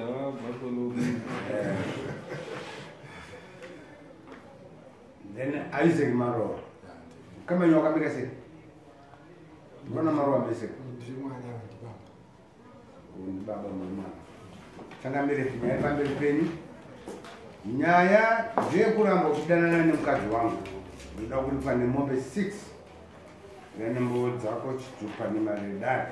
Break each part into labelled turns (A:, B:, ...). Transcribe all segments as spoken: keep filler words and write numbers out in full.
A: Then Isaac Maro. Come on, you come and say. Rona Maro Basic. Baba Mama. Changamire Nyaya family penny. Nyaya Jekuramo kudana na mkazi wangu. Ndio kulipa ni ng'ombe six. Then mbo zako chupa ni maridadi.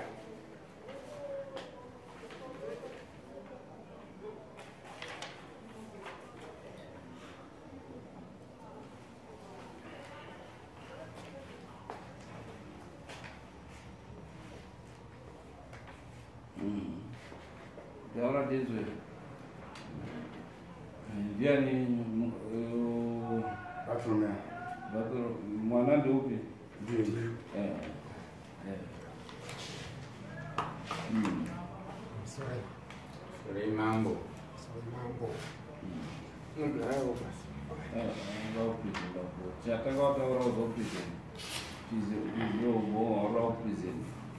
B: Agora diz Viani
A: Batumia.
B: Bato mwana ndupi. Eh. Eh. Mm.
C: Sorry.
D: Sorry mambo.
C: Sorry mambo.
D: Mm. Ndio basi.
B: Eh, ndio pizza ndio. Chata gota ora do pizza. Pizza ndio bo ora pizza.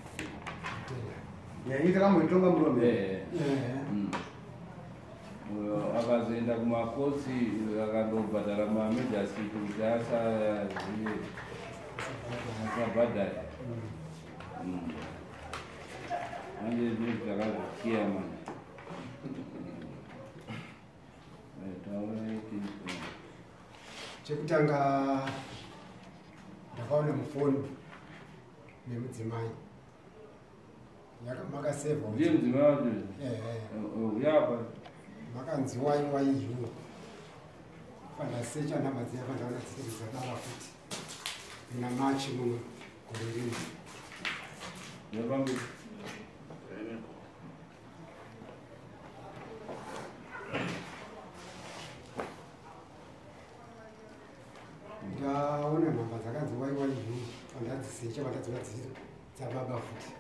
A: Ya hita kama itonga mrombe.
B: Eh. Mm. Akazoenda kumakosi akandobhadhara mame dzasiku kuti asabhadhara. Manje zvinhu zvakazokiya mani.
C: Chekutanga ndakaona mufoni nemudzimai makasevha
B: ndiye mudzimai wacho yapa
C: makanzi wai wai you pandasecha nhamba dziya pandaona dziri dzadava futi ina machi muno gore rino
B: yapambi
C: ndaona nhamba dzakanzi wai wai you pandadzisecha pandadziona dziri dzababa futi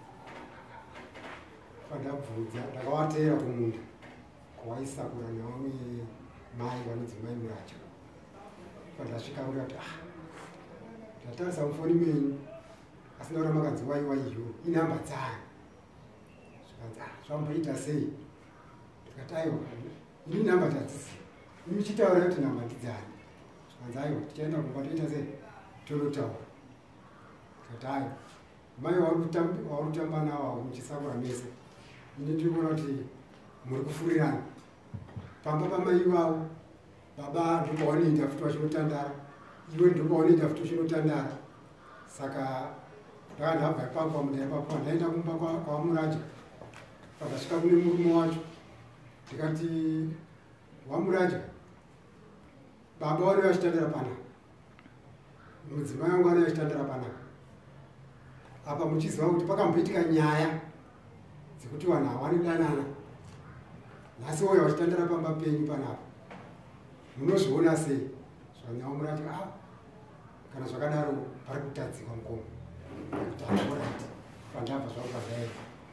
C: pandabvudza ndakavatera kumunda kwaisakura naomi mai vanonzi mai muracha pandasvika kuti ah ndatarisa mufoni menyu asi ndaona makanzi wai wai you inhamba dzani zvikanzi ah zvamboita sei ndikati aiwa ini nhamba tadzisi imi chitaura kuti nhamba ndidzani zvikanzi aiwa tichaenda kumba toita sei tonotaura ndikati aiwa mai wauri kutamba nawo muchisakura mese ini ndiri kuona kuti muri kufurirana pamba pamai vavo baba ndikwaonoenda futi vachinotandara iwe ndikwaonoenda futi uchinotandara saka ndakandabva ipapo pamuda ipapo pandaenda kumba kwamuraja pandasvika kune murume wacho ndikati wamuraja baba vari vachitandara panapa mudzimai wangu vari vachitandara panapa apa muchiziva kuti pakamboitika nyaya dzekuti vanhu havani danana nhasi woyo vachitandara pamba penyu panapa munozviona sei zvanyaya murati a kana zvakadaro pari kutadzikwa mukomo kuti aorati pandabva zvavo pazvaenda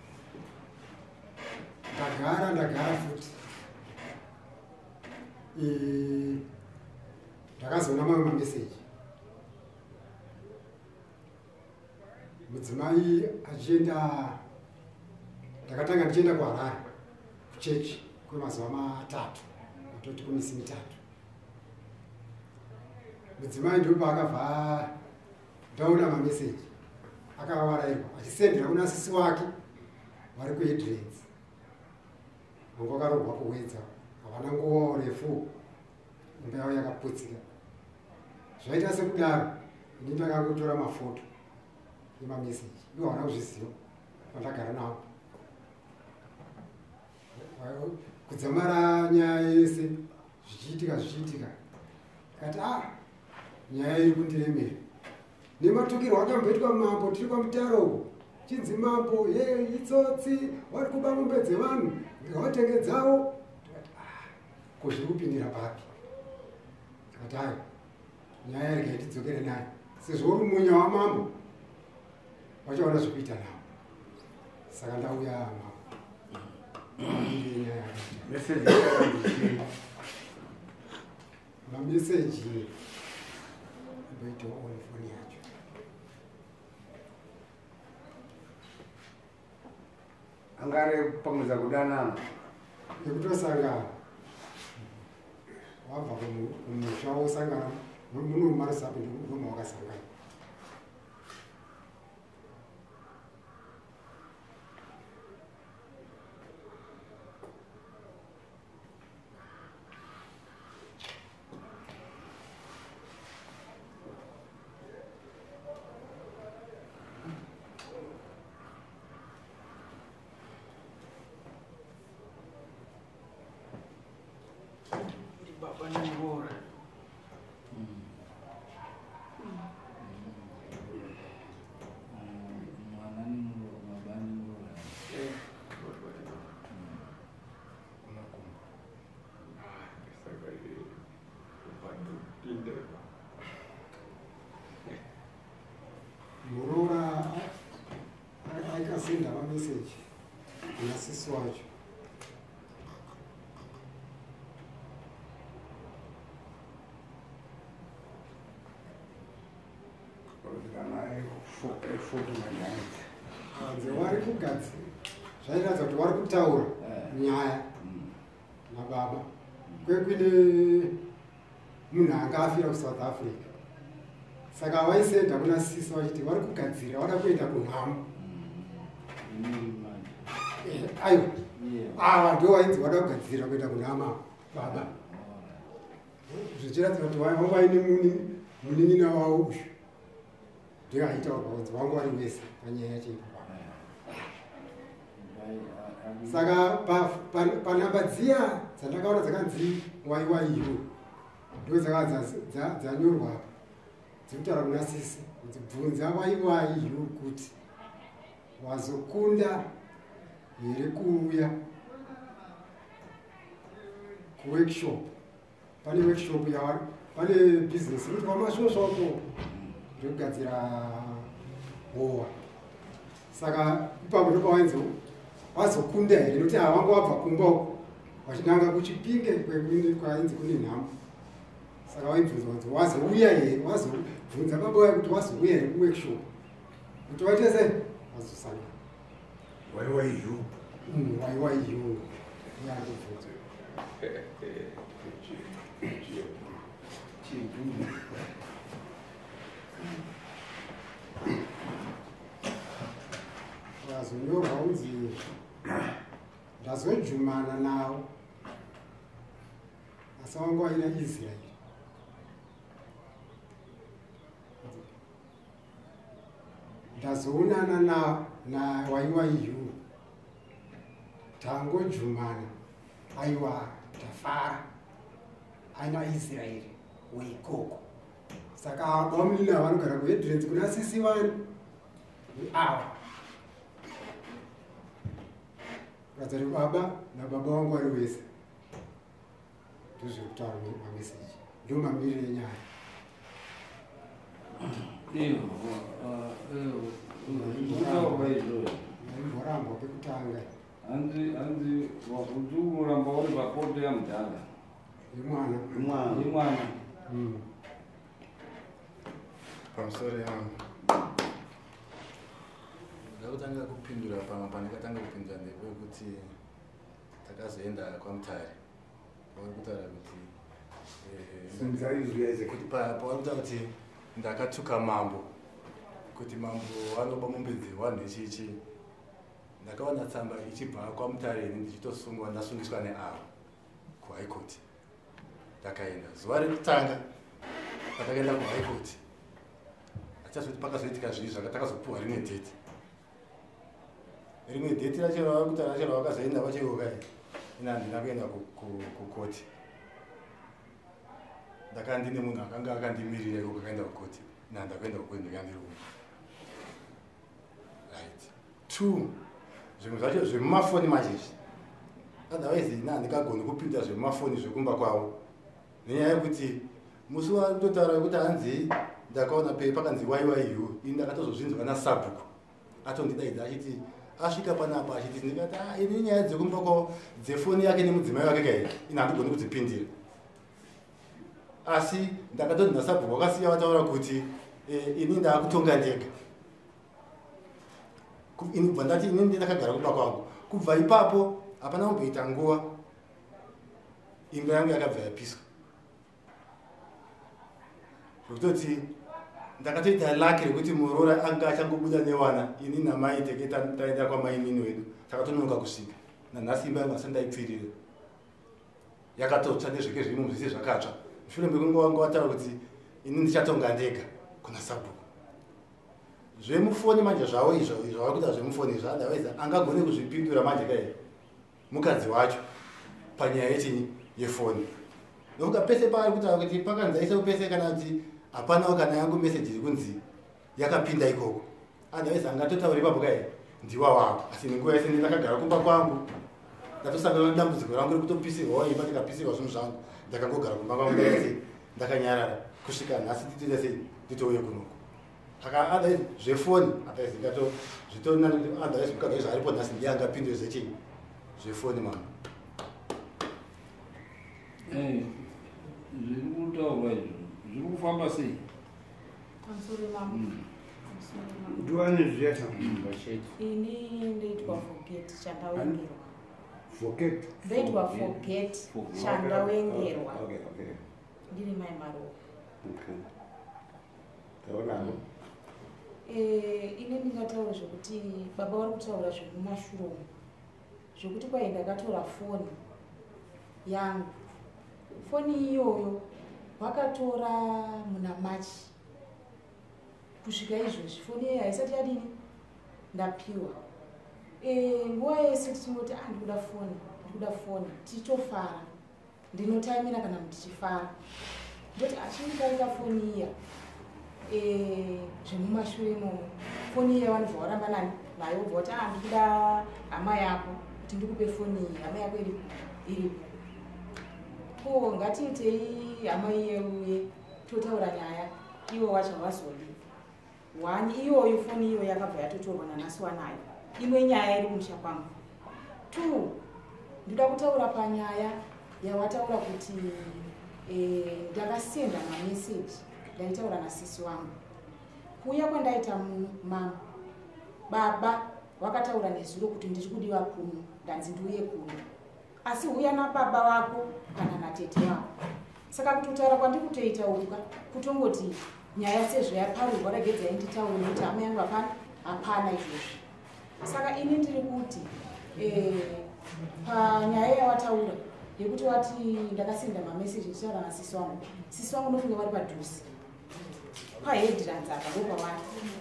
C: ndagara ndagara futi ndakazoona mamwe mameseji mudzimai achienda ndakatanga ndichienda kuharare kuchechi kwemazuva matatu atoti kumisi mitatu mudzimai ndo paakabva ndaona mameseji akavarairwa achisendera kuna sisi wake vari kuedrens mangu akarogwa kuwedza havana nguva refu imba yavo yakaputsika zvaita sekudaro ini ndakangotora mafoto emameseji ivo havana kuzviziva pandagara navo kudzamara nyaya yese zvichiitika zvichiitika kati ah nyaya iri kundiremera nematukirwo akamboitwa mambo tiri kwamutaro uko chinzi mambo ye itsotsi vari kuba mombe dzevanhu ngavatenge dzavo ah ko zviri kupindira papi kati ayo nyaya iri kaitidzokere nayo sezvo uri munya wamambo vachaona zvekuita navo saka ndauya mambo mameseji mboitawo onefoni yacho
A: angare pamwedza kudanana
C: yekutosangana wabva kumusha wosangana munomarisapo ndoma wakasangana
D: Baba neMuroora.
C: Muroora aikasenda mameseji kuna sisi wacho hanze wari kugadzira zvairatidza kuti wari kutaura nyaya nababa kwekuine munhu anga afira kuSouth Africa saka vaisenda kuna sisi vachiti vari kugadzira vada kuenda kunhamo aiwa ava ndo vainzi vada kugadzira kuenda kunhama baba zvichiratidza kuti vanga vaine munin'ina wavo uyu ndio aitaurwa kunzi wangu vari wese panyaya yacho ipo saka panhamba dziya dzandakaona dzakanzi waiwaiyo ndo dzaka dzanyorwa dzikutaura kuna sisi kuti bvunza waiwaiyo kuti wazokunda here kuuya kuworkshop pane workshop yavari pane business kuti wamasvosvapo ndokugadzira howa saka ipapo ndopawainzi wazokunda here nokuti havangu wabva kumba uko wachinanga kuchipinge kwainzi kune nhamo saka waibvunza kunzi wazouya here wazobvunza baba waya kuti wazouya here kuworkshop kuti waite sei wazosanga
A: waiwaiyo
C: waiwaiyo yandobvunza wazonyorwa unzi ndazojumana nawo asi wangu waina Israeli ndazoonana na na waiwaiyo tangojumana aiwa tafara aina Israeli weikoko saka vamunina vanogara kuhedrenzi kuna sisi vani ava kazari baba nababa wangu vari wese ndozvekutaura mameseji ndo mamiriro enyaya naimborambwa pekutanga
B: hanzi wakuti uramba uri papoto yamudhara
C: imwana
B: imwana
D: pamusoro yangu ndakutanga kupindura pamwe pandakatanga kupindura ndepekuti takazoenda kwaMutare pauri kutaura kuti kuti pauri kutaura kuti ndakatuka mambo kuti mambo anoba mumbedzerwa nechichi ndakaona tsamba ichibva kwaMutare ini ndichitosungwa ndasungiswa neavo kuhigh court ndakaenda zuva rekutanga patakaenda kuhigh court achazoti pakazoitika zvii zvakatakazopuhwa rimwe dheti rimwe dheti racho rava kutaura racho rava kazoenda vacheokai ina handina kuenda kukoti ndakanga ndine munhu akanga akandimirira ikoko akaenda kukoti ina handakuenda kukoti ndikandiri umu right two zvimwe zvacho zvemumafoni mazhizhi otherwise ina handikagoni kupinda zvemumafoni zvekumba kwavo nenyaya yekuti musi watotaura kuti hanzi ndakaona pepa kanzi waiwaiyo ini ndakatozozvinzwa nasabhuku atondidaidza achiti asvika panapa achiti ndikati ah ini nyaya dzekumba kwavo dzefoni yake nemudzimai wake kai ini handigoni kudzipindira asi ndakatoti nasabhuku wakasiya wataura kuti ini ndaakutonga ndega kubva ndati ini ndakagara kumba kwangu kubva ipapo hapana kumboita nguva imba yangu yakabva yapiswa zvokutoti ndakatoita laki rekuti muroora anga achangobuda newana ini namai teke taenda kwamainini wedu takatononoka kusvika nanhasi imba yangu asi ndaipfirira yakatotsva nezvike zvirimo zvese zvakatsva mushure mekunge wangu wataura kuti ini ndichatonga ndega kuna sabhuku zvemufoni manje zvavo izvo zvavari kuita zvemufoni izvo otherwise angagone kuzvipindura manje kai mukadzi wacho panyaya yechini yefoni nokuda pese paari kutaura kuti pakanzaisewo pese kana kuti hapanawo kana yangu meseji iri kunzi yakapinda ikoko otherwise angatotaura ipapo kai ndiwa wako asi nenguva yese ndakagara kumba kwangu ndatosangana nedambudziko rangu rekutopisirwawo imba ndikapisirwa zvinhu zvangu ndakangogara kumba kwangu ndaise ndakanyarara kusvika nhasi titoita sei titouye kunoko saka otherwise zvefoni otherwise ngato zvitonani kuti otherwise mukadzi zvaaripo nhasi ndiye angapindure zvechii zvefoni mama
B: zviri kutaurwa izvo zviri kufamba sei
A: ndiwani zviyacha
E: ini ndoitwa forget chandawengerwa
A: forget
E: ndoitwa forget chandawengerwa
A: okay okay
E: ndiri mai marowa
A: okay taonavo
E: ine ndingataura zvokuti baba vari kutaura zvemumashuromu zvokuti kwai ndakatora foni yangu foni iyoyo vakatora muna machi kusvika izvozvi foni iyoyo haisati yadini ndapiwa nguva yese tichingoti ah ndikuda foni ndikuda foni tichofara ndinotaimira kana mutichifara ndoti achindikarika foni iya zvemumashure imomo foni iya vanobva varamba nani nayo bva kuti ah ndikuda hama yako kuti ndikupe foni iyi hama yako iripo iripo ko ngatiitei hama iyeuye totaura nyaya iwo wacho vazodi one iyoyo foni iyo yakabva yatotorwa nanhasi wanayo imwe nyaya iri kumusha kwangu two ndinoda kutaura panyaya yawataura kuti ndakasenda mameseji ndaitaura nasisi wangu kuuya kwandaita mama baba wakataura nezuro kuti ndiri kudiwa kuno ndanzi ndiuye kuno asi uya nababa wako kana natete wako saka kutotaura kwandiri kutoita uka kutongoti nyaya sezvo yaparurwa regedza inditaure kuti hama yangu hapana hapana izvozvi saka ini ndiri kuti panyaya yawataura yekuti wati ndakasenda mameseji nditaura nasisi wangu sisi wangu ndofunga vari padhuze pahedhiranzi apa ndopawari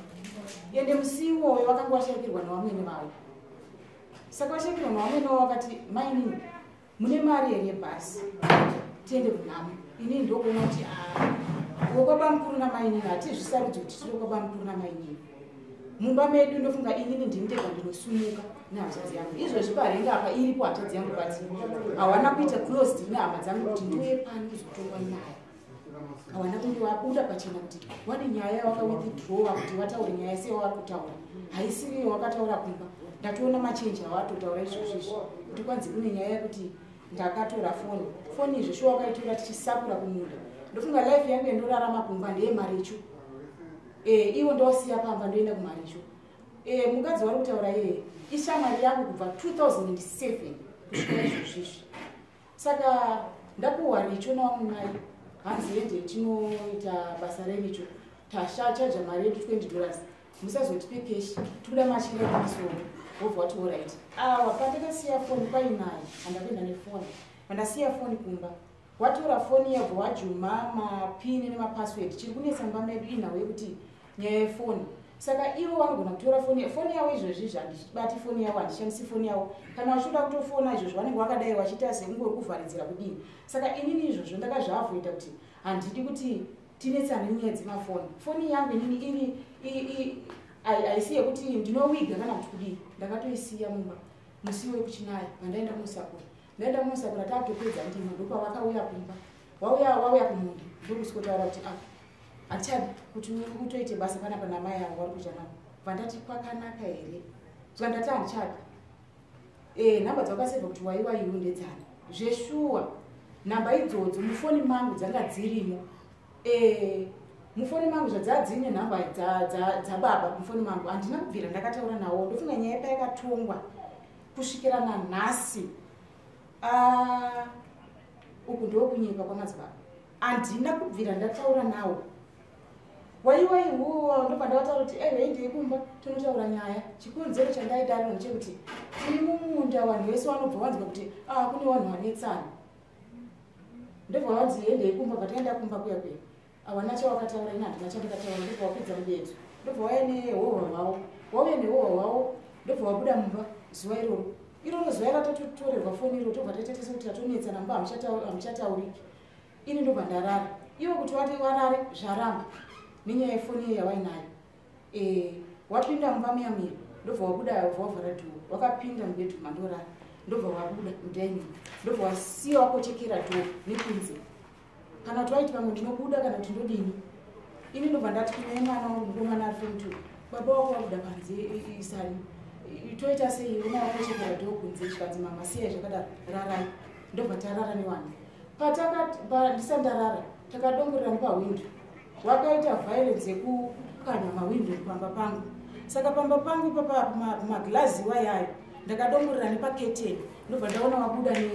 E: ende musi iwoyo wakanga washaikirwa nevamwene vavo saka washaikirwa nevamwene vavo vakati maini mune mari here yebhasi tiende kunhamo inini ndokuona kuti wokwaba mukuru namainini hatizvisarudzi kuti tiri kwaba mukuru namainini mumba medu ndofunga inini ndinitega ndinosumuka nehanzvadzi yangu izvozvi parenga apa iripo hanzvadzi yangu pati hawana kuita closed nehama dzangu kuti ndiuye pani kuzotongwa nyaya hawana kunge wabuda pachena kuti wane nyaya wakawithidrowa kuti wataure nyaya seyo wari kutaura haisiriyo wakataura kumba ndatoona machenji awatotaura izvozvizvi kuti kwanzi kune nyaya yekuti ndakatora foni foni izvo sho wakaitora tichisakura kumunda ndofunga life yangu yandorarama kumba ndeyemaricho iwo ndosiya pamba ndoenda kumaricho mukadzi wari kutaura yeye ishamwari yangu kubva two thousand seven kusvika izvozvizvi saka ndapuhwa richo nawamwe mai hanzi ende tinoita basa rericho tashachaja mari yedu twenty dollars musazotipe keshi tikuda machinga kumasoro wobva wati allright awa pandakasiya foni painayo handapinda nefoni pandasiya foni kumba watora foni yabva wajuma mapini nemapasword chiri kunetsa mba medu inhau yekuti nyaya yefoni saka ivo vanogona kutora foni foni yavo izvozvi handibati foni yavo handishandisi foni yavo kana vachiuda kutofona izvozvo vanenge vakadai vachiita sekungori kuvharidzira kudini saka inini izvozvo ndakazvaavoida kuti handidi kuti tinetsane nyaya dzemafoni foni yangu inini iri haisi yekuti ndinowiga kana kuti kudini ndakatoisiya mumba musi wekuchinaya pandaenda kumusakura ndaenda kumusakura taatopedza ndima ndopavakauya kumba wauya wauya kumunda ndokusikotaura kuti ah hatichadi kuti utoite basa panapa namai yangu vari kuita navo vandati kwakanaka here saka ndati handichadi nhamba dzakasevha kuti waiwaiwo ndedzana zveshuwa nhamba idzodzo mufoni mangu dzanga dzirimo mufoni mangu zvadzadzine nhamba dzababa mufoni mangu handina kubvira ndakataura nawo ndofunga nyaya payakatongwa kusvikira nanhasi uku ndokunyepa kwamadzibaba. Andina kubvira ndataura nawo. Waiwaiwo ndobva ndavataura kuti ehe ndiri kumba tonotaura nyaya. Chikonzero chandaita ari ndechekuti tiri mumunda vanhu vese vanobva vanzwa kuti ah kune vanhu vanetsana. Ndobva vanzi endei kumba pataenda kumba kuya kuya. Awana chawakataura ina handina chandakataura ndobva wapedza mubedzo. Ndobva wauya nehohwa hwavo. Wauya nehohwa hwavo ndobva wabuda mumba zuva iroro. Iroro zuva ratatotorerwa foni iro tobva tatetesa kuti tatonetsana mumba hamuchatauriki. Ini ndobva ndarara. Ivo kuti wati warare zvaramba. Nenyaya yefoni iyo yawainayo. Eh, wapinda mumba muyamira. Ndobva wabuda wavhara dhoo. Wakapinda mubedroom mandorara. Ndobva wabuda mudining. Ndobva wasiya wakochekera dhoo nekunze. Kana kuti waiti pamwe ndinobuda kana kuti ndodini. Ini ndobva ndati kune mwana wangu mukomana ari form two. Baba wako wabuda panze isani. Toita sei una wakochekera dhoo kunze chikanzi mama siya zvakadaro rarai. Ndobva tarara nevanhu. Pataka ndisandarara takadongorera nepahwindo. Wakaita violence yekukanya mawindo pamba pangu. Saka pamba pangu papa maglazi wayayo ndakadongorera nepaketeni. Ndobva ndaona wabuda ne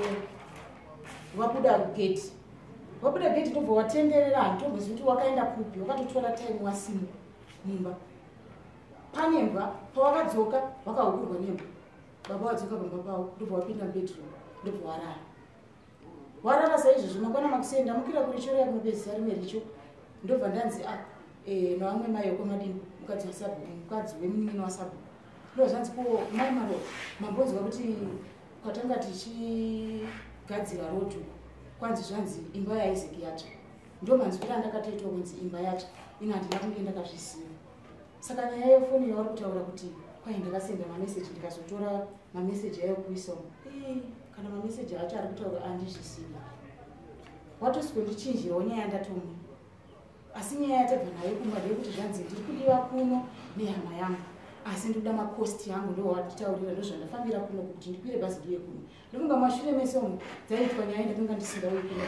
E: wabuda gate. Wabuda gate ndobva watenderera hantombozivi kuti wakaenda kupi. Wakatotora time wasimu mumba. Panemba pawakadzoka wakahugurwa nemba. Baba wadzoka pamba pawo ndobva wapinda mubedroom ndobva warara. Warara saizvozvo makwana makusenda mukira kuri choro yakunopedzisa rimwe richo. Ndobva ndanzi ah eh nawamwe mai yokomadini mukadzi wasabu mukadzi wemunini wasabu. Ndozvanzi ko mai maro mambonzwa kuti kwatanga tichigadzira roto kwanzi zvanzi imba yaIsaac yacho. Ndomanzwira ndakatoitwa kunzi imba yacho. Ina handina kunge ndakazviziva. Saka nyaya yefoni yauri kutaura kuti kwai ndakasenda mameseji ndikazotora mameseji ayo kuisa eh kana mameseji acho ari kutaura andizvisiva. Watosiko ndichinjirawo nyaya ndatomwa. Asi nyaya yatabva nayo kumba ndeyekuti zvanzi ndiri kudiwa kuno nehama yangu. Asi ndoda makosti yangu ndo watitaurira ndo zvandafambira kuno kuti ndikwire bhazi ndiye kuno. Ndofunga mashure mese umu dzaitwa nyaya ndafunga ndisingauyi kuno.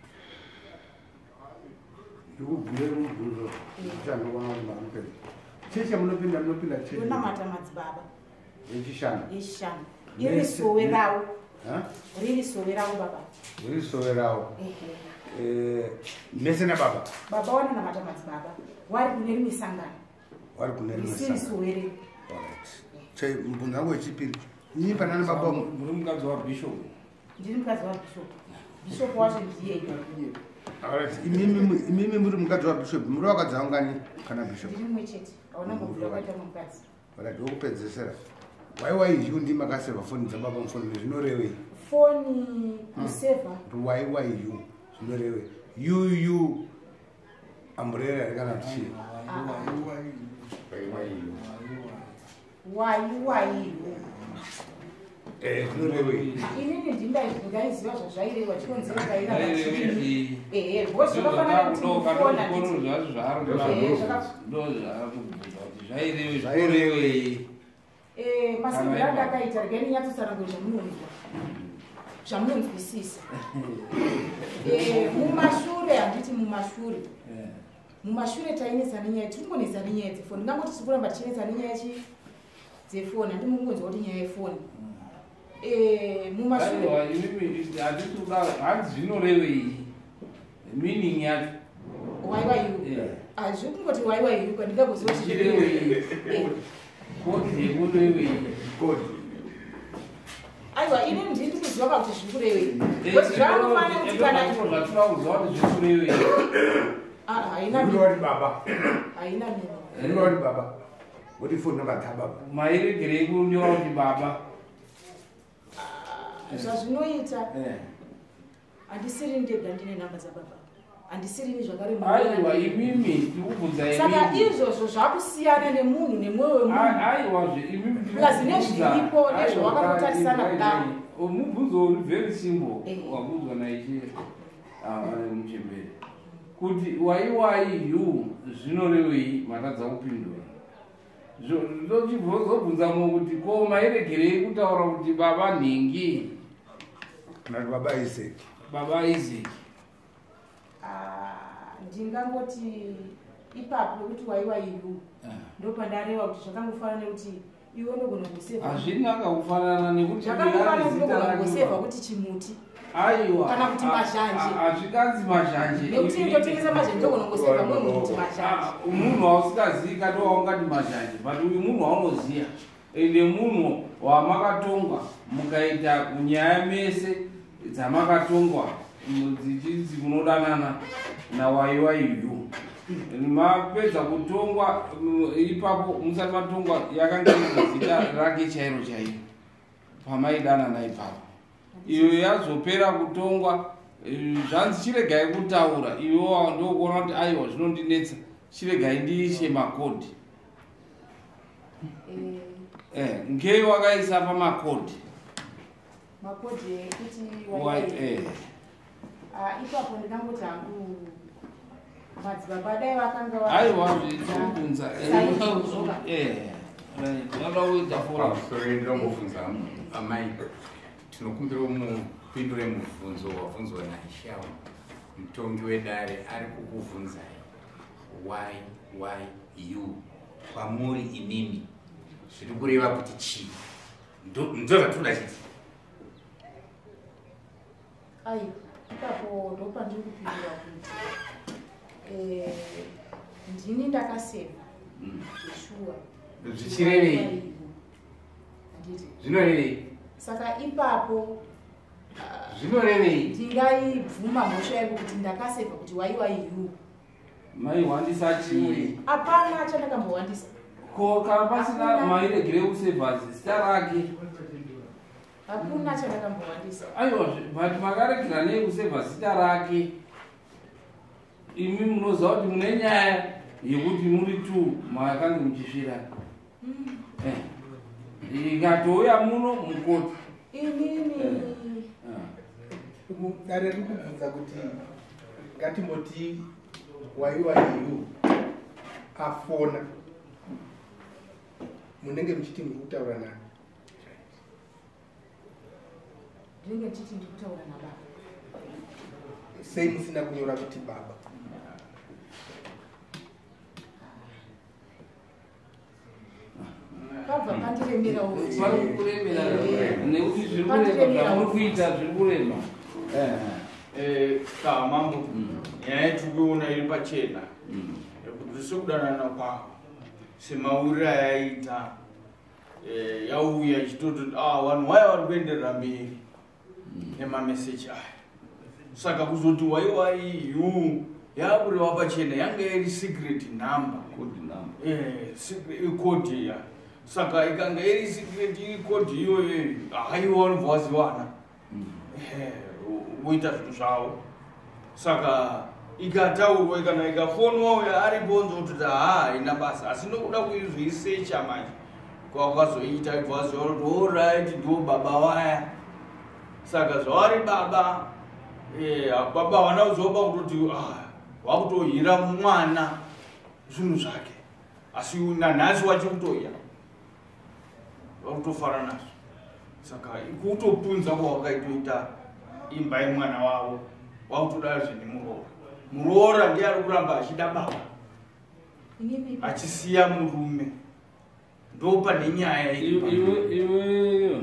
A: Ndikubvire mubvunzo ndichanoona kuti mamukwedza. Cheche munopinda munopinda cheche.
E: Ndonamata madzibaba.
A: Yechishanu.
E: Yechishanu. Iri sowe rawo. Riri sowe rawo baba.
A: Riri sowe rawo. Eh, mese na baba.
E: Baba wana namata madzibaba. Wari kune rimwe sangano.
A: Wari kune rimwe
E: sangano. Riri sowe riri.
A: Alright. Che mbunga wangu wechipiri. Nyinyi panana baba muri
B: mukadzi wabishop.
E: Ndiri mukadzi wabishop. Bishop wacho ndiye iye.
A: Alright. Imimi imimi muri mukadzi wabishop. Muri wakadzi wangani kana bishop?
E: Ndiri mwe chete. Aona mubvira kwaita mukadzi.
A: Alright, wokupedzesera. Why why you ndi makaseva phone dzababa mfoni zvinorewe?
E: Phone kuseva.
A: Why why you? Zvinorewe. You you umbrella kana chi.
E: Why why
A: eh zvinorewe.
E: Inini ndingaiziva zvazvairewa chikonzero kaira. Eh eh vose vafanira kuti ndofona
B: ndiko zvazvo zvaro zvairewe zvairewe.
E: Eh masindira ndakaita regeni nyatsosarango zvamunonzwa. Zvamunonzwisisa. Eh mumashure handiti mumashure. Mumashure tainesa nenyaya tiri kungonesa nenyaya dzefoni. Ndangoti tiri kuramba tichinesa nenyaya chi dzefoni handi mungonzwa kuti nyaya yefoni. Eh mumashure.
B: Aiwa imimi handiti kudaro hanzi zvinorevei. Meaning yacho.
E: Waiwa iwe. Azvi kungoti waiwa iwe kwandingakuziva kuti
B: zvirevei. Kodi yekurevei.
A: Kodi.
E: Aiwa ini ndiri kuziva kuti zvikurevei. Kuti zvanofanira kuti kana
B: zvatura kuziva kuti zvikurevei.
E: Ah haina
A: mimi. Ndori baba.
E: Haina mimi.
A: Ndori baba. What phone number ta baba?
B: Mairegere kunyora kuti baba.
E: Zvazvinoita.
B: Eh.
E: Handisiri ndega ndine namba dzababa. Handisiri zvakare
B: munhu. Aiwa imimi ndikubvunza imimi.
E: Saka izvozvo zvakusiyana nemunhu nemwoyo wemunhu.
B: Aiwa imimi.
E: Plus nezviripo nezvawakatotarisana kudaro.
B: Mubvunzo uri very simple. Wabvunzwa naiche muchemberi. Kuti waiwai you zvinorevei matadza kupindura. Ndochibvunza munhu kuti ko mairegerei kutaura kuti baba nhingi.
A: Nati baba Isaac.
B: Baba Isaac.
E: Ah, ndingangoti ipapo kuti waiwa iyu. Ndopandareva kuti zvakangofanana nekuti iwe unogona kuseva.
B: Hazvina kufanana nekuti
E: zvakangofanana kuti unogona kuseva kuti chimuti.
B: aiwa
E: kana kuti mazhanje
B: azvikanzi mazhanje
E: nekuti indotengesa mazhanje ndokunongoseva mumwe munhu kuti mazhanje
B: munhu wausingazii kati waungati mazhanje but uyu munhu waunoziya ende munhu wamakatongwa mukaita nyaya mese dzamakatongwa dzichinzi munodanana nawaiwaiyu mapedza kutongwa ipapo musati matongwa yakanga ine zita rake chairo chairo pamaidanana ipapo iyo yazopera kutongwa zvanzi chiregai kutaura iwo ndokuona kuti aiwa zvinondinetsa chiregai ndiishe makodhi eh ngei wakaisa pamakodhi
E: makodhi ekuti
B: white eh
E: ah ipapo ndingangoti hangu madzibaba dai vakanga
B: aiwa zvitsungunza eh ndoda kuita fora
D: sorry ndinongofunza amai tinokumbira mupindure mubvunzo wabvunzwa naishawa mutongi wedare ari kukubvunzai why why you kwamuri inini zviri kureva kuti chii ndo zvatinoda chiti
E: ai ipapo ndopandiri kupindura kuti ndini ndakaseva zvishua
D: zvichirevei zvinorevei
E: saka ipapo
D: zvinorevei
E: ndingaibvuma mhosva yaipo kuti ndakaseva kuti waiwaiyu
B: maihwandisa chii
E: hapana chandakambohwandisa
B: ko kana pasina mairegere kusevhazi zita rake
E: hakuna chandakambohwandisa
B: aiwa but makaregera nei kusevha zita rake imi munoziva kuti mune nyaya yekuti muri tu makange muchisvirana ikatouya muno mukoti
E: inini
F: dare riri kubvunza kuti ngatimboti waiwaiyu afona munenge muchiti muri kutaura nani
E: ndinenge ndichiti ndiri kutaura nababa
F: sei musina kunyora kuti baba
E: kabva pandiremera
B: parikuremera nekuti zviri kurema zvamuri kuita zviri kurema
G: kamambo nyaya yetikuona iri pachena yekuti sekudanana kwavo semauriro ayaita yauya ichitoti vanhu vaya vari kuenderera mberi nemameseji aya saka kuzoti waiwaiyu yakureva pachena yanga iri secret number ikodi ya saka ikanga iri secret ikodi iyoyo haiwa vanobva vaziwana kuita zvinhu zvavo saka ikataurwa kana ikafonwa uya aribonzo kuti ha ina basa asi nokuda kuizvisecha manje kwakazoita ibva vaziva kuti oright ndo baba waya saka zvavari baba baba havana kuzoba kutoti wakutohira mwana zvinhu zvake asi nanhasi wachi kutoya wakutofara nazvo saka kutopunza kwawakaitoita imba yemwana wavo wakutoda zvenemuroora muroora ndiye ari kuramba achida baba achisiya murume ndopane nyaya
B: iweyo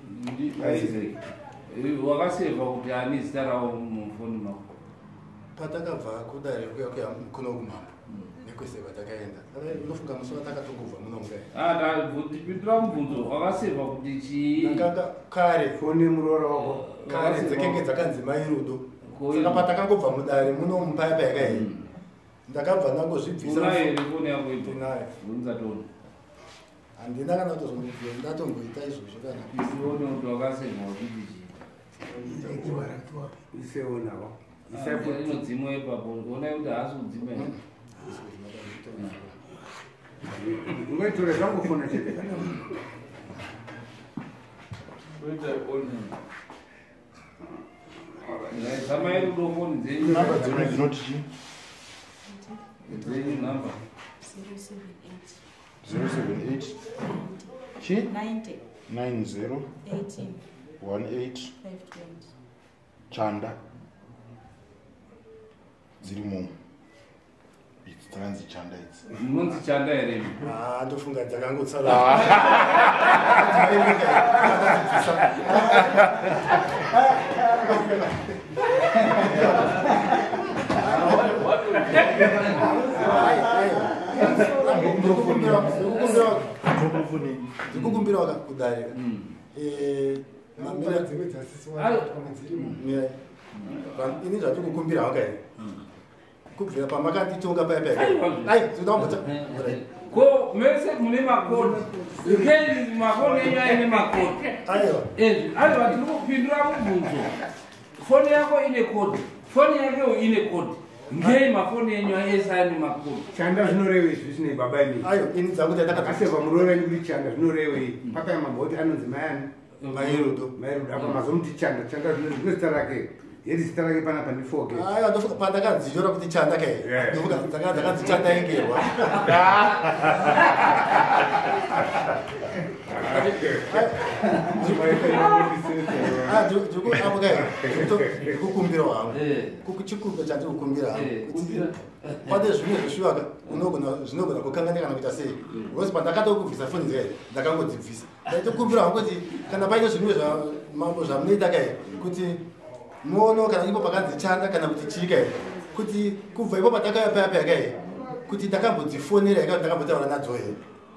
B: wakaseva kuti ani zita ravo mufoni mako
D: patakabva kudare kuya kuya kuno kumambo nekweseva takaenda unofunga musi watakatongobva muno
B: mungapindura mubvunzo wakaseva kuti chii
D: nakanga kare
A: foni muroora wako
D: kare dzekenge dzakanzi mairudo saka patakangobva mudare muno mupaipa yakaenda ndakabva ndangozvibvisa
B: unayo foni yako ipo
D: ndinayo
B: unzatona
D: handina kana kutozongoziva ndatongoita izvozvo kana
B: isione kuti wakaseva kuti chii
A: iseonawo
B: inodzimwa ipapo ona kuti haasi kudzima
A: ungaitore zvangofona chete
B: zamai rudo foni dzenyu
H: namba dzenyu dzinoti chii
B: dzenyu namba
H: zero seven eight chii
E: ninety
H: nine zero
E: eighteen
H: one eight
E: five twenty
H: chanda dziri momo idzi dzakanzi chanda idzi
B: munzi chanda here
D: ndofunga dzakangotsara ndikukumbirawo kudarika ini zvatikukumbirawo kai kubvira pamakanditonga payapaya
B: ko mese mune makodi ngeni makodi enyu aine makodi ezvi aiwa tiri kupindura mubvunzo foni yako ine kodi foni yakewo ine kodi ngei mafoni enyu ese aine makodi
A: chanda zvinorevei zvisinei baba ini
D: ayo ini dzangu
A: ndakaseva muroora wenyu kuti chanda zvinorevei pakai mabhoti anonzi mayani
D: mairudo
A: mairudo apa mazomuti chanda chanda zvino zita rake yeri zita rake panapa ndifoke
D: aya ndofuka pandakadzinyora kuti chanda kai ndofuka dzakadzi chanda yengerwa apo kai ndikukumbira wangu chikumbiro chandikukumbira pane zvimwe zveshuva zvinogona kukanganikana kuita sei because pandakatokubvisa foni dzai ndakangodzibvisa ndaitokumbira wangu kuti kana paine zvimwe mambo zvamunoita kai kuti muono kana ipo pakanzi chanda kana kuti chii kai kuti kubva ipo patakayapayapaya kai kuti ndakambodzifonera ika ndakambotaura nadzo here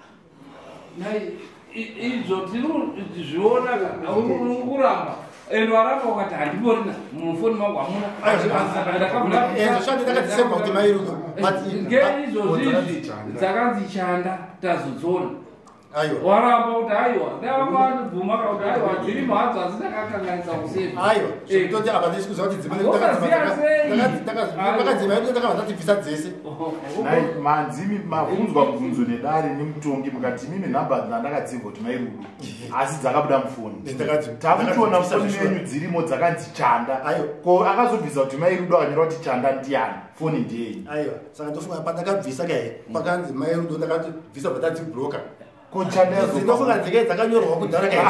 B: izvo tinozviona uramba ende waramba ukati handiporina mufoni mangu hamuna
D: zvandakatisemba kuti mairudo
B: ngeizvo zvizvi dzakanzi chanda tazodzona waramba kuti aiwa ndavakabvuma kuti aiwa dziri mhadzo asi ndakakanganisa kuseva
D: aiwa zvitoti apa ndichikuziva kuti dzimairudo ndakabva ndatibvisa dzese
H: manzimi mabvunzwa bvunzo nedare nemutongi mukati mime nhamba dzandakadzimva kuti mairudo asi dzakabuda mufoni takuchiona foni menyu dzirimo dzakanzi chanda ko akazobvisa kuti mairudo akanyora kuti chanda ndiani foni ndiyei
D: aiwa saka ndofunga pandakabvisa kai pakanzi mairudo ndakatibvisa bva tadzibhuroka
H: kochanda
D: dzike dzakanyorwa kudhara kai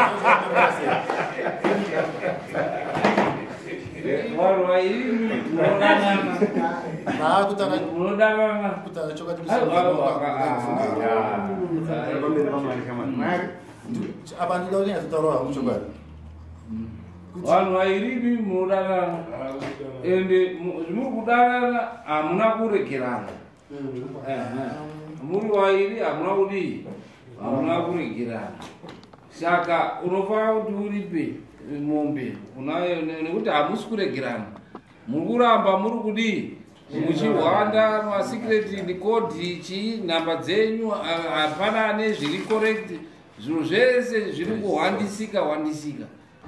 D: kutara chokati apa ndida kuti nyatsotaura hangu chokwadi
B: vanhu vairivi munodanana ende zvimuri kudanana hamuna kuregerana muri vairi hamuna kudii hamuna kuregerana saka unofanira kuti uripe mombe unayo nekuti hamusi kuregerana muri kuramba muri kudii muchihwanda masikireti nikodi chii nhamba dzenyu hapana nezviri correct zvinhu zvese zviri kuhwandisika hwandisika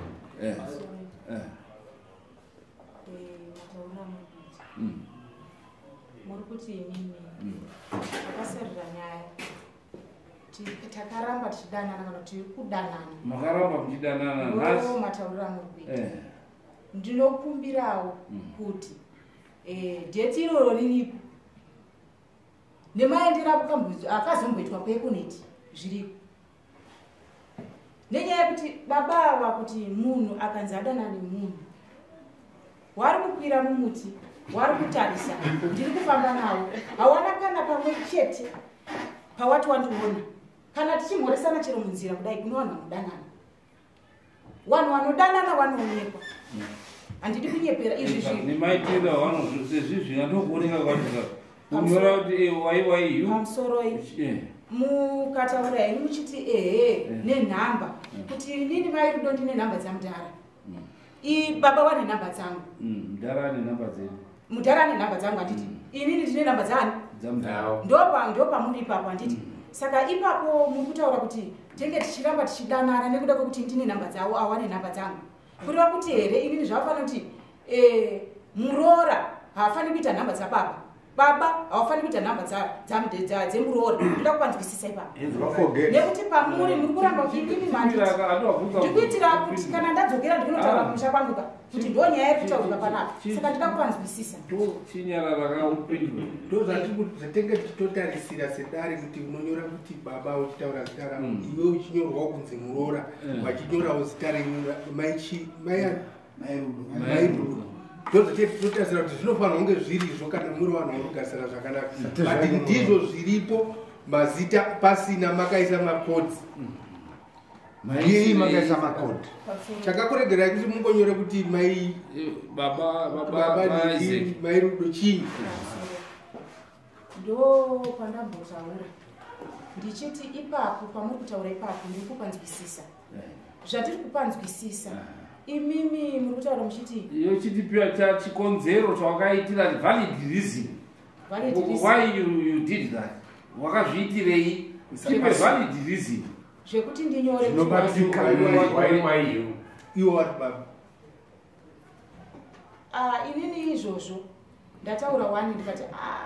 E: muri kuti inini akasarira nyaya takaramba tichidanana kana tiri kudanana
B: makaramba muchidanana
E: ndo matauriro amurikuita ndinokumbirawo kuti dheti iroro riripo nemaendera akazomboitwa kuekoneti zviripo nenyaya yekuti baba ava kuti munhu akanzi adanane munhu wari kukwira mumuti wari kutarisa ndiri kufamba nawo hawana kana pamwe chete pawati wandiona kana tichimhoresana chero munzira kudai kuno vanhu vanodanana vanhu vanodanana vanoonekwa handidi kunyepera izvi
B: zvinemaitira vanhu sezvizvi ndandokuoneka kwatika unyora kuti waiwaiyu
E: pamusoroi mukataura ini muchiti ehe nenhamba kuti inini mairudo ndine nhamba dzamudhara baba wane nhamba dzangu
B: mudhara ane nhamba dzenyu
E: mudhara ane nhamba dzangu handiti inini ndine nhamba dzani ndopamuri ipapo handiti saka ipapo muri kutaura kuti tenge tichiramba tichidanana nekuda kwekuti ndine nhamba dzavo awane nhamba dzangu kureva kuti here inini zvavafanira kuti muroora haafaniri kuita nhamba dzababa baba hawafani kuita nhamba dzemuroora ndoda kuvanzwisisa ipapo nekuti pamuri muri kuramba inini mandikuitira kuti kana ndadzokera ndikunotaura kumusha kwanguka kuti ndo nyaya iri kutaurwa panapa saka ndida kuvanzwisisa
B: chinyara rakaupindwa
F: ndozvatenge tichitotarisira sedare kuti unonyora kuti baba uchitaura zita ravo iwe uchinyorwawo kunzi muroora wachinyorawo zita renyu mairudo ndozototarisira kuti zvinofanira kunge zvirizvo kana muri vanhu vanogarisana zvakanaka but ndizvo zviripo mazita pasina makaisa makodzi
A: Ndiyei makaisa makodi.
F: Chakakuregerai kuti mungonyore kuti mai
B: baba
F: baba
B: baba Isaac
F: mai rudo chini.
E: Ndo pandambotaura ndichiti ipapo pamuri kutaura ipapo ndiri kupanzwisisa zvatiri kupanzwisisa imimi muri kutaura muchiti
B: iyo chitipiwa chachikonzero chawakaitira valid reason why you, you did that wakazviitirei tipe valid reason
E: zvekuti ndinyore
F: iwo wati baba
E: inini izvozvo ndataura wani ndikati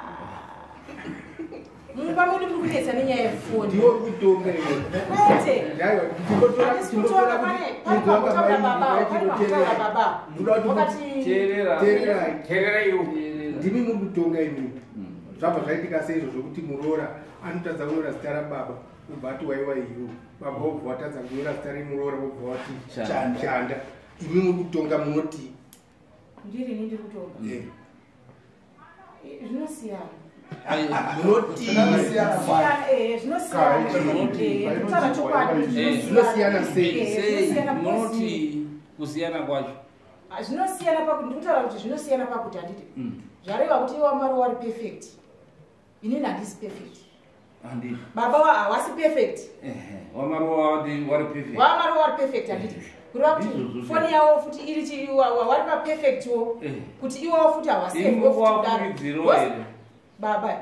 E: mumba mudu muri kunetsa nenyaya yefoni
F: ndiwo kutonga
E: kwete ndikutora pakutaura baba pakutaura baba wakati
F: teerera iwo ndimi muri kutonga imi zvabva zvaitika seizvo zvokuti muroora anotadza kunyora zita rababa ubva ati waiwa iyo baba wobva watadza kunyora zita remuroora wobva wati chanda imi muri kutonga munoti
E: ndirini ndiri kutonga zvinosiyana
F: zvinosiyana sei
B: munoti kusiyana kwacho
E: zvinosiyana ndikutaura kuti zvinosiyana pakuti handiti zvareva kuti iwe wamari wari perfect inini handisi perfect baba hawasi perfect
B: wamari wari perfect
E: wamari wari perfect handiti kureva kuti foni yavo futi iri wari paperfectwo kuti iwavo futi hawasefudaro baba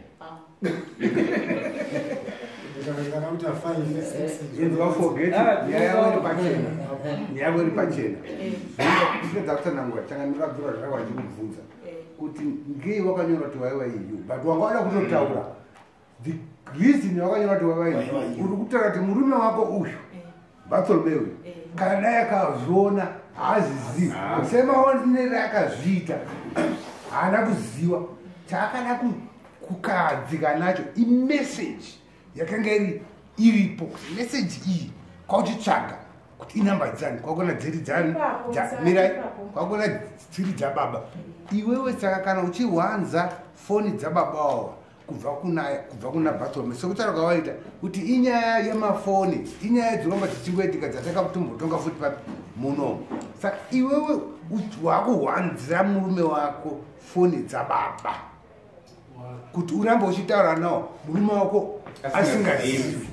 A: nyaveri pachena zvinodza kutsanangura changamira bvura zvakava chikubvunza kuti ngei wakanyora kuti waiwa iyu but wanga wada kutotaura the reason wakanyora kuti waiwa iyu uri kutaura kuti murume wako uyu Bartholomew kana dai akazviona haazizivi semaonere akazviita haana kuziva chaakada kukadzika nacho imeseji yakanga iri iripo meseji iyi kwakuchitsvaga kuti inamba dzani kwakona dziri dzani mirai kwakona dziri dzababa iwewe saka kana uchiwanza foni dzababa wavo kubva kuna kubva kuna Bartholomew sokutaura kwawaita kuti inyaya yemafoni inyaya dzinonga dzichingoitika dzatakatombotonga futi papi muno saka iwewe wakuwanzira murume wako foni dzababa kuti urambe uchitaura nawo murume wako asingazivi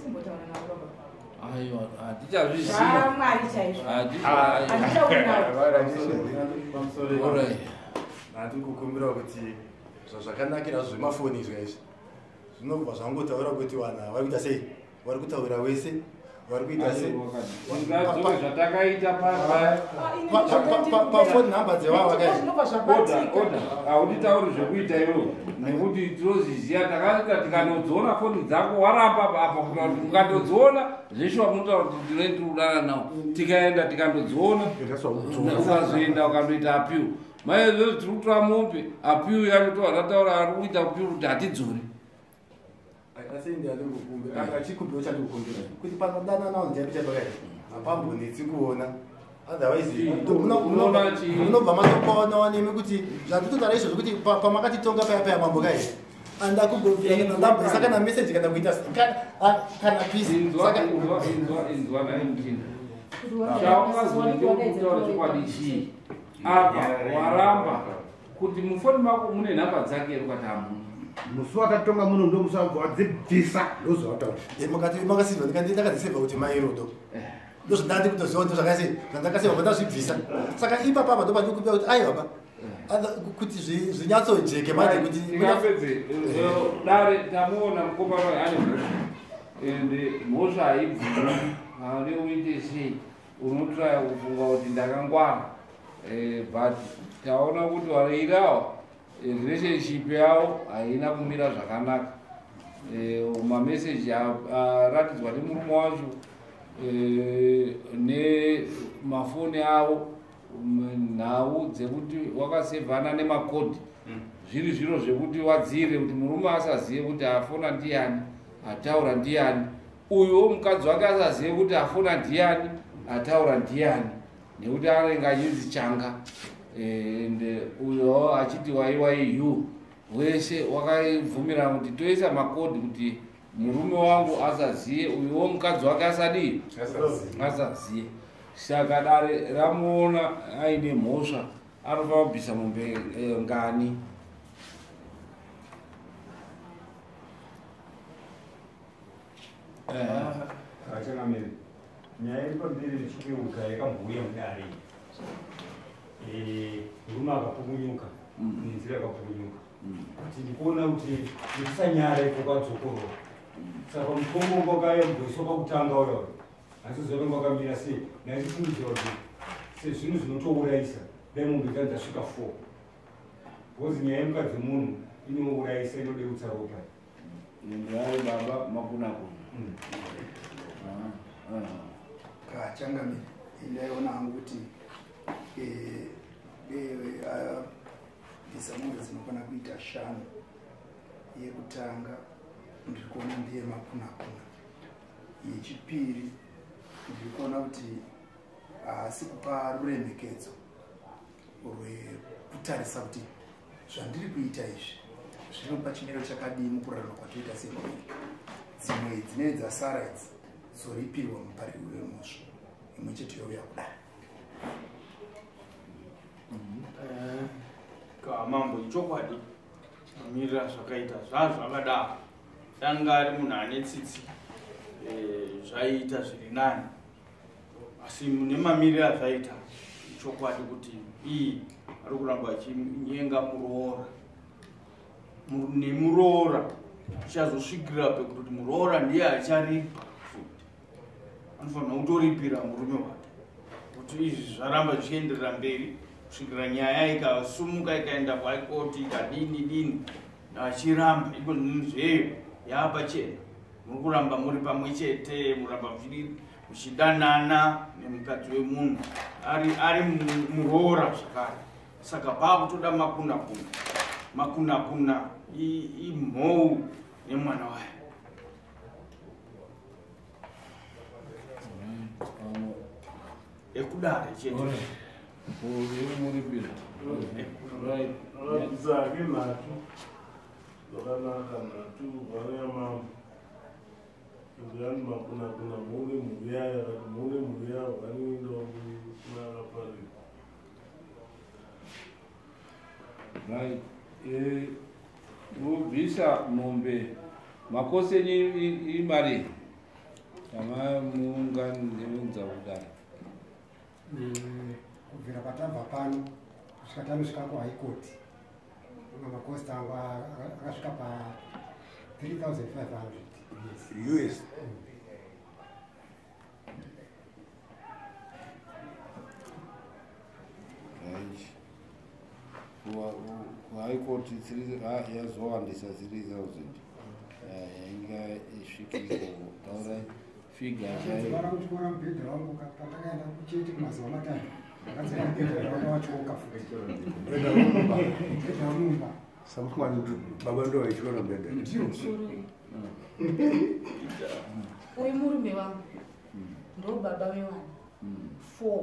D: handiri kukumbira kuti zvazvakanakira zvemafoni izvaizvi zvinobva zvangotaura kuti vanhu vari kuita sei vari kutaura wese vari kuita sei
B: zvatakaita
D: pafoni nhamba dzevava
B: hautitauri zvekuita iwo nekuti tinozviziva takaita tikandodziona foni dzako waramba apa ukandodziona zveshe wamunotaura kuti tinoiti kudana nawo tikaenda tikandodziona ukazoenda ukandoita apiwo maizvozvo tiri kutora mombe apiwo yacho tovatataura ari kuita apiwo kuti hatidzori
D: asi ndiani kukumbe kana chikumbiro chandikukumbira kuti panodana nawo ndichapichapakai hapambonetsi kuona otherwise munobva matopaonawo nemi kuti zvatitotaura izvo zvokuti pamakatitonga paya paya mambo kai anda kumbosaka na message kana kuita kana pisi saka
B: inzwa naimchinda chaungazoitaura chokwadi chii apa waramba kuti mufoni mako mune nhamba dzake rukati hamuna
A: musi watatonga muno ndo musi wabva wadzibvisa ndozvawataura
D: makasiva ndakadzisevha kuti mairodo ndozvandandi kutoziva ndo zvakasei zvandakaseva vandazvibvisa saka ipapapa ndoba ndikupira kuti ai baba kuti zvinyatsojeke manje kuti
B: ingapedze dare tamuona mukomana ane mhosva ende mhosva haibvira ane uite sei unotraya kufunga kuti ndakangwana but taona kuti wareirawa relationship yavo haina kumira zvakanaka mameseji aratidzwa nemurume wacho nemafoni avo nhau dzekuti wakasevhana nemakodhi zviri zviro zvekuti wadzire kuti murume asazive kuti afona ndiani ataura ndiani uyuwo mukadzi wake asazive kuti afona ndiani ataura ndiani nekuti anenge achinzi changa ende uyo achiti waiwaiyu wese wakabvumirana kuti toisa makodhi kuti murume wangu asaziye, uyuwo mukadzi wake asadi asaziye. Saka dare ramuona aine mhosva anofanira kubvisa mombe ngani.
I: Achangamiri nyaya iri pamberi ichikeuka yakambouya mudare murume akapukunyuka nenzira yakapukunyuka kuti ndikuona kuti ndikusanyara ifo kwadzokorora saka mutombo wakayamboiswa pakutanga uya asi zvavange vakamira sei naichifungidzira kuti sezvinhu zvinotourayisa dai mombe dza dzasvika four bcause nyaya yemukadzi munhu inourayisa inodeutsa ropa
B: ndai baba makunakuna
J: kachangamiri indaiona hangu kuti ndisamuri dzinokwana kuita shanu. Yekutanga ndiri kuona ndiye makunakuna, yechipiri ndiri kuona kuti haasi kupa ruremekedzo rwekutarisa kuti zvandiri kuita izvi zvinopa chimiro chakadii mukurarama kwatoita semuviri. Dzimwe dzinenge dzasara idzi dzoripirwa mupariri wemusvo imwe chete youya kudai.
G: Kamambo ichokwadi amirira zvakaita zvazvo akadaro danga ari munhu ane tsitsi zvaiita zviri nani, asi nemamiriro azvaita ichokwadi kuti iyi ari kuramba achinyenga muroora nemuroora uchazosvikira pekuti muroora ndiye acharipa futi, anofanira kutoripira murume wake kuti izvi zvaramba zvichienderera mberi kusvikira nyaya ikasumuka ikaenda kwaikoti ikadini dini achiramba iko zveyo yaapachena muri kuramba muri pamwe chete, muramba muchidanana nemukadzi wemunhu ari ari muroora zvakare. Saka paakutoda makunakuna makunakuna imhou nemwana wayo. Ekudare chete
B: uri muri bila right
K: zake natu zvakanaka natu varema ndiyani makunakuna mune muya yakati mune muya vanoenda kunaka pari
B: right. eh mubvisa mombe makoseni imari kama muungani nemenza kudai
C: kubvira patabva pano kusvika tanosvika kuhigh court una makosta angu akasvika pa three thousand five hundred
A: U S.
B: High court yazowandisa three thousand yainga isvikiko taura figa
C: Tezvara kuchikora mubhedha wangu patakaenda kuchete kumazuva matatu akadzira mubhedha wanga wachoka futi mubhedha wamumba
A: samkwani baba ndo waichikora mubhedha
E: uyu murume wangu ndo baba wewana four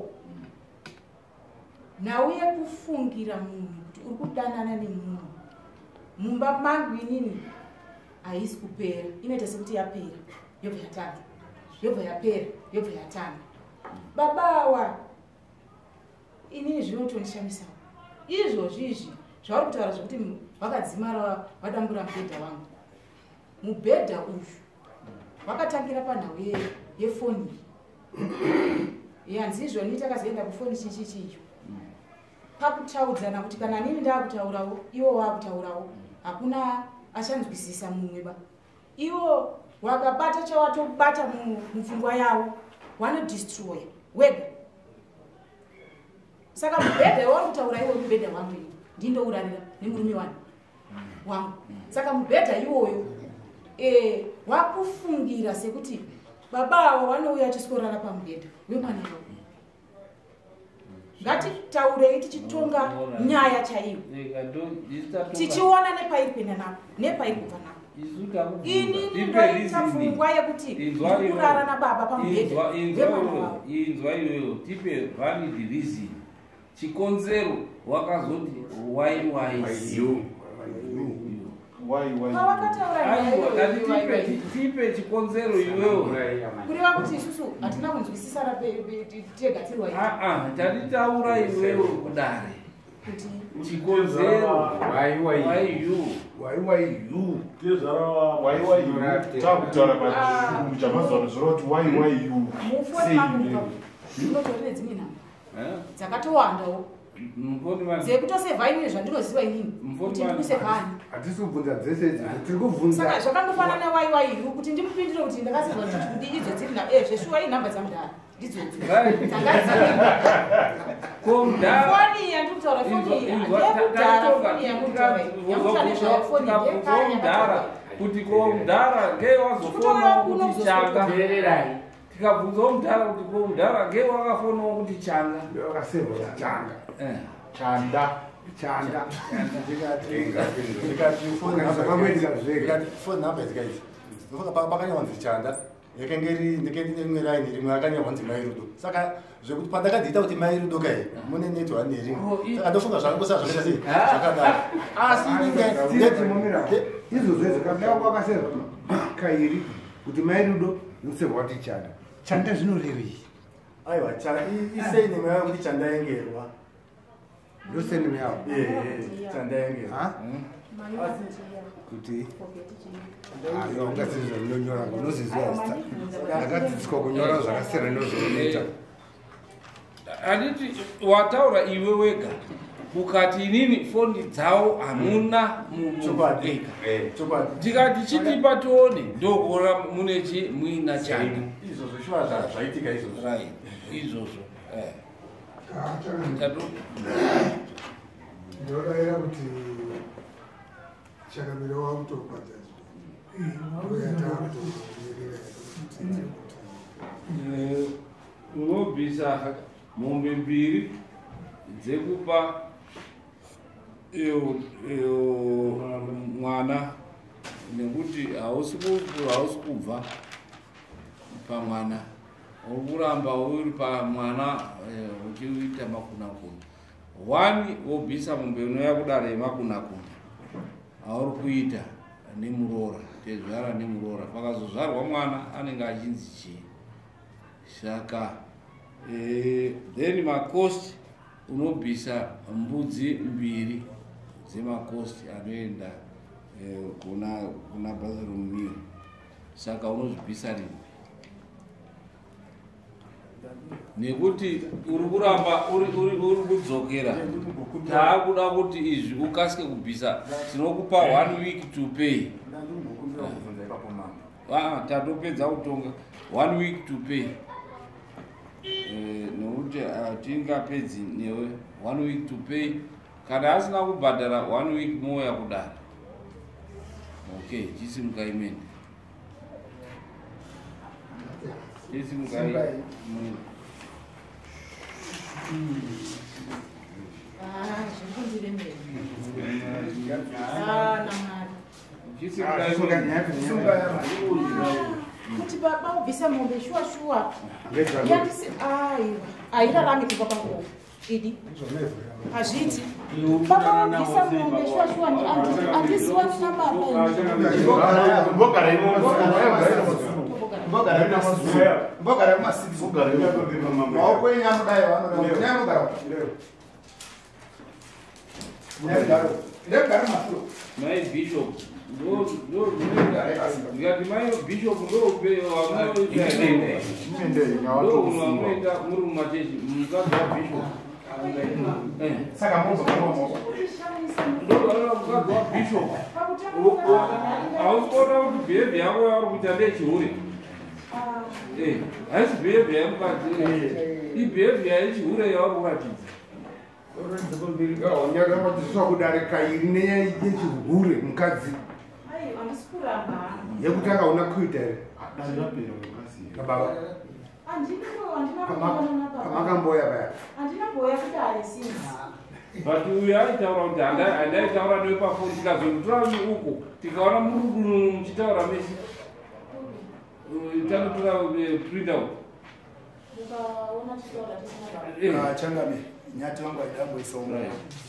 E: nauye kufungira munhu kuti uri kudanana nemunhu mumba mangu inini haisi kupera, inoita sekuti yapera yobva yatanga yobva yapera yobva yatanga. Babawa inini zvinotondishamisawo izvozvi izvi zvauri kutaura zvokuti vakadzimara vadambura mubhedha wangu. Mubhedha uyu wakatangira panhau yefoni yanzi izvoni takazoenda kufoni chichichicho pakutaudzana kuti kana nini ndakutaurawo iwo wakutaurawo hakuna achanzwisisa mumwe ba. Iwo wakabata chawatobata mupfungwa yavo wanodestroya wega. Saka mubhedha wauri kutaura iwo mubhedha wangu iwo ndindourarira nemurume wangu wangu. Saka mubhedha iwoyo eh wakufungira sekuti baba avo vanouya chiskorara pamubhedha wemwana wavo. Ngatitaurei tichitonga nyaya chaiyo tichiona nepairi kuenda napo nepairi kubva napo. Inini ndoita pfungwa yekuti ndikurara nababa pamubhedha wemwana wavo.
B: Inzwa iyoyo tipe valid reason chikonzero wakazoti why why you
H: why why
E: pawakataura
B: tipe chikonzero iwewo
E: kureva kuti isusu hatina kunzwisisana tegatirwa
B: tatitaura iwewo kudare chikonzero
H: takutaura pachirungu chamazuva zvoroti why why you
E: mufoni mangu ndinotorine dzimwe nhamba dzakatowandawo dzekutosevha inini zvandinoziva inini kuti ndikusevhani
A: hatisi kubvunza dzese idzi tiri kubvunza
E: saka zvakangofanana waiwairu kuti ndimupindire kuti ndakasevha kuti idzo dziri zveshuwa inhamba dzamudhara ndidzodzo foni yandikutaura foni yekudhara foni yamutaura yamutaura foni
B: yekudhara kuti komudhara ngei wazofonawo kuti changa tikabvunzawo mudhara kuti komudhara ngei wakafonawo kuti changa
A: wakasevha changa
H: chanda
A: chanda
D: foni nhamba dzikaidzi pakanyawanzi chanda yakangeri ndikendine raini rimwe akanyawanzi mairudo saka zvekuti pandakadziita kuti mairudo kai mune netwa nerimwe saka ndofunga zvakangosa zvakaita sei zvakadaro asi
A: izvo zvezvo kabea kwakasevha kairi kuti mairudo nosevha kuti chanda chanda zvinorevei
D: aiwa isei neme yavo kuti chanda yengerwa
A: ndosenime yavo
D: chanda yengerwa
A: kuti ayo ungasizva ndinonyora unozizwa ndakadzidziswa kunyora zvakasiyana ndozvinoita
B: handiti wataura iwe wega ukati inini foni dzavo hamuna muega tikati chitipa tione ndokora mune chi muina chanda
D: izvozvo shuva zvaitika izvozvo
B: right izvozvo
C: ndinodaira kuti chakamiro wakutokwadza
B: unobvisa mombe mbiri dzekupa mwana nekuti hausi kubva pamwana uri kuramba uri pamwana uchiita makunakuna wani wobvisa mombe unoya kudara yemakunakuna auri kuita neMuroora Tezvara neMuroora pakazozvarwa mwana anenge achinzi chii saka eh, then makosti unobvisa mbudzi mbiri dzemakosti anoenda eh, kuna kuna bathroom meal saka unozvibvisa rini nekuti uri kuramba uri kudzokera taakuda kuti izvi ukasike kubvisa tinokupa one week to pay tatopedza kutonga one week to pay nekuti hatingapedzi newe one week to pay kana asina kubhadhara one week moya kudara okay chisimuka imene chisimuka imene
E: kuti baba ubvisa mombe shuwa shuwa yatisi airarami kubva panguva idi hazviti baba ubvisa mombe shuwa shuwa handizivani nababa
B: my bishop ndikati mai bishop ndovanoita muri mumachechi mukadzi wabishop ndovanoita mukadzi wabishop hausikuona kuti behavhi yako yauri kuita ndechihure haisi behavhi yamukadzi ibehavhi yechihure yauri kuratidza
A: nyakamatiswa kudare kairi nenyaya yechihure mukadzi yekutanga una kuita here baba pamakamboya paya
B: but uyu aitaura kuti handaitaura newe pafoni tikazomutora uko tikaona murudunu muchitaura mese tanotora printout
J: changame nyati wangu aidamboisonga